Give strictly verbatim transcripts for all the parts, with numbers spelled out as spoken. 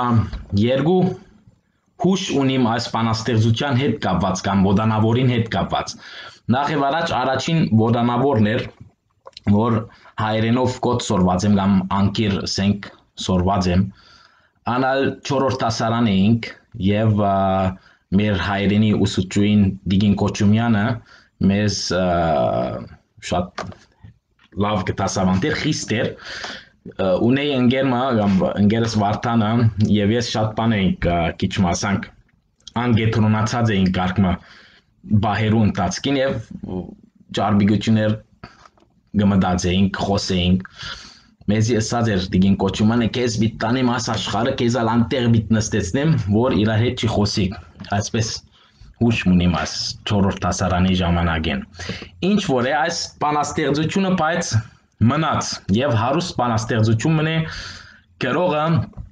երկու հուշ ունիմ այս բանաստեղծության հետ կապված կամ ոդանավորին հետ կապված։ Նախ եւ առաջ առաջին ոդանավորն էր, որ հայերենով կոդ սորված եմ կամ անկիր սենք սորված եմ, անալ չորրորդ դասարան էինք եւ մեր հայերենի ուսուցչուհին Դիգին Կոչումյանը մեզ շատ լավ կտասավանդեր, խիստ էր, ունեի ընկերմը կամ ընկերս Վարդանը եւ ես շատ բան էինք քիչ մասանք անգետրոնացած էինք կարգմը բահերու ընթացքին եւ ճարբիգություններ գմդացեինք, խոսեինք, մեզի ասած էր Դիգին Կոչումյանը քեզ բիտանեմ աս աշխարհը քեզ ալ անտեղ բիտ նստեցնեմ, որ իր հետ չի խոսի, այսպես հուշ ունիմ այս չորրորդ դասարանի ժամանակին։ Ինչ որ է այս բանաստեղծությունը բայց մնաց եւ հարուստ բանաստեղծություն մնե գրողը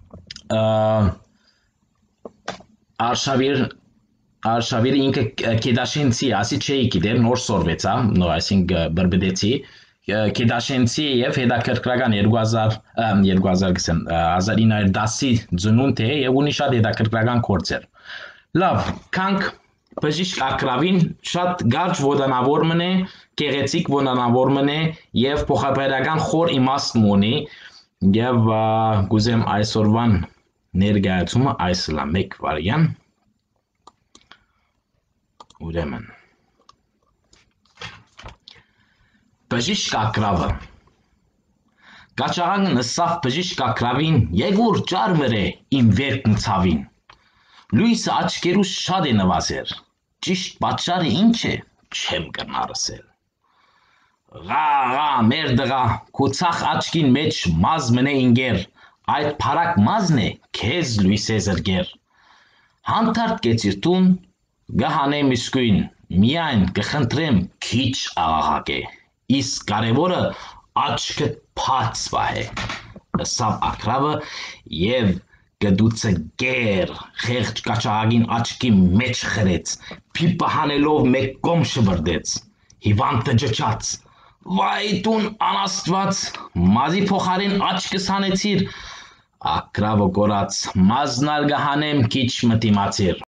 Արշավիր Արշավիրը ինքը Քեդաշենցի ասի չէի գիտեր նոր սորվեցա, նո այսինքն բրբդեցի Քեդաշենցի եւ հետաքրքրական երկու հազար երկու հազար հազար ինը հարյուր դասի ծնունդ է եւ ունի շատ հետաքրքրական գործեր։ Լավ, քանք բժիշկ Ակրավին շատ գարջ ոդանավոր մնե, գեղեցիկ ոդանավոր մնե եւ փոխաբերական խոր իմաստ ունի եւ գուզեմ այսօրվան ներկայացումը այս լա մեկ վարյան ուրեմն Բժիշկ Ակրավը Կաչաղան նսավ բժիշկ Ակրավին Եգուր ճար մրե իմ վերքն ցավին Լույսը աչքերուս շատ է նվազեր Ճիշտ պատճառը ինչ է չեմ կնարսել Ղա ղա մեր դղա քո ցախ աչքին մեջ մազ մնե ինգեր Այդ փարակ մազն է քեզ լույս է զրգեր Հանդարտ կեցիր տուն գահանեմ իսկույն միայն կխնդրեմ քիչ աղաղակե Իսկ կարևորը աչքդ փած վահե Սավ Ակրավը եւ գդուցը գեր խեղճ կաչաղագին աչքի մեջ խրեց Փիպը հանելով մեկ կողմ շբրդեց Հիվանդը ջջաց Վայ տուն անաստված մազի փոխարեն աչքս հանեցիր Ակրավը կորած մազնալ գահանեմ քիչ մտիմացիր